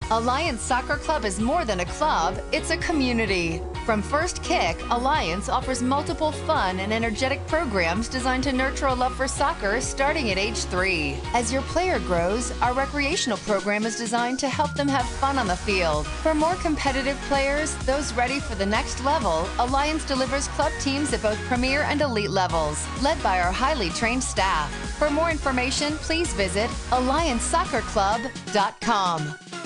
Alliance Soccer Club is more than a club, it's a community. From first kick, Alliance offers multiple fun and energetic programs designed to nurture a love for soccer starting at age 3. As your player grows, our recreational program is designed to help them have fun on the field. For more competitive players, those ready for the next level, Alliance delivers club teams at both premier and elite levels, led by our highly trained staff. For more information, please visit AllianceSoccerClub.com.